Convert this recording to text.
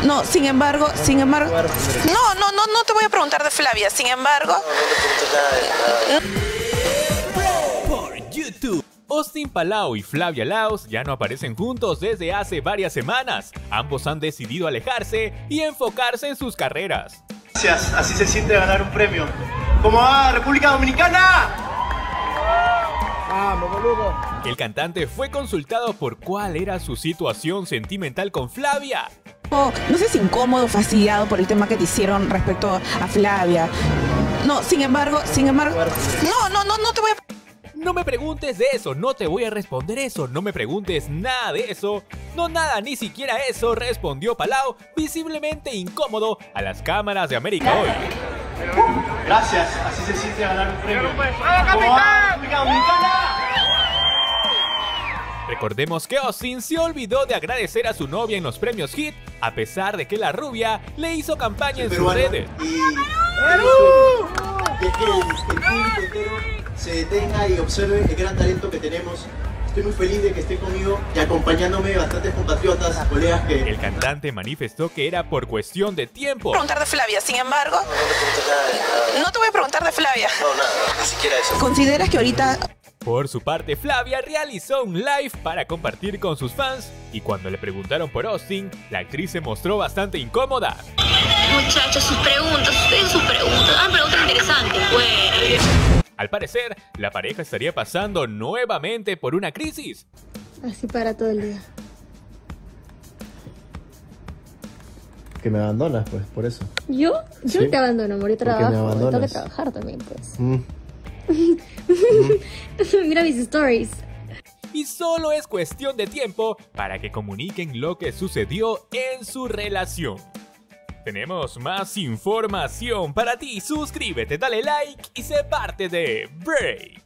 No, sin embargo, no te voy a preguntar de Flavia, sin embargo. Por YouTube. Austin Palau y Flavia Laos ya no aparecen juntos desde hace varias semanas. Ambos han decidido alejarse y enfocarse en sus carreras. Gracias, así se siente ganar un premio. ¿Cómo va, República Dominicana? ¡Vamos, boludo! El cantante fue consultado por cuál era su situación sentimental con Flavia. No seas incómodo, fastidiado por el tema que te hicieron respecto a Flavia. No, sin embargo, no te voy a... No me preguntes de eso, no te voy a responder eso, no me preguntes nada de eso. No nada, ni siquiera eso, respondió Palau, visiblemente incómodo a las cámaras de América Hoy. Gracias, así se siente ganar un premio. ¿Cómo va, República Dominicana? Recordemos que Austin se olvidó de agradecer a su novia en los premios Hit, a pesar de que la rubia le hizo campaña en sus redes. Que el público entero se detenga y observe el gran talento que tenemos. Estoy muy feliz de que esté conmigo y acompañándome bastantes compatriotas, colegas que... El cantante manifestó que era por cuestión de tiempo. Preguntar de Flavia, sin embargo. No te voy a preguntar de Flavia. No, nada, ni siquiera eso. ¿Consideras que ahorita... Por su parte, Flavia realizó un live para compartir con sus fans y cuando le preguntaron por Austin, la actriz se mostró bastante incómoda. Muchachos, sus preguntas, preguntas interesantes, pues. Al parecer, la pareja estaría pasando nuevamente por una crisis. Así para todo el día. Que me abandonas, pues, por eso. ¿Yo? Yo no te abandono, amor, yo trabajo. Tengo que abandonas? trabajar también, pues. Mira mis stories. Y solo es cuestión de tiempo para que comuniquen lo que sucedió en su relación. Tenemos más información para ti. Suscríbete, dale like y sé parte de Break.